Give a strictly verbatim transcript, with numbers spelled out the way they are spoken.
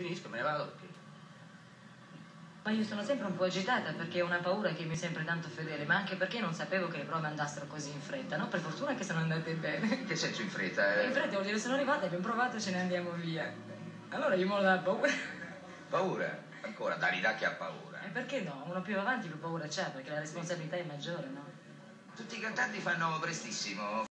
finisco, me ne vado perché... Ma io sono sempre un po' agitata perché ho una paura che mi è sempre tanto fedele, ma anche perché non sapevo che le prove andassero così in fretta, no? Per fortuna che sono andate bene. In che senso in fretta? Eh? In fretta vuol dire sono arrivate, abbiamo provato e ce ne andiamo via. Allora io mo la paura. Paura? Ancora, Dalida che ha paura. E perché no? Uno più avanti più paura c'ha, perché la responsabilità è maggiore, no? Tutti i cantanti fanno prestissimo.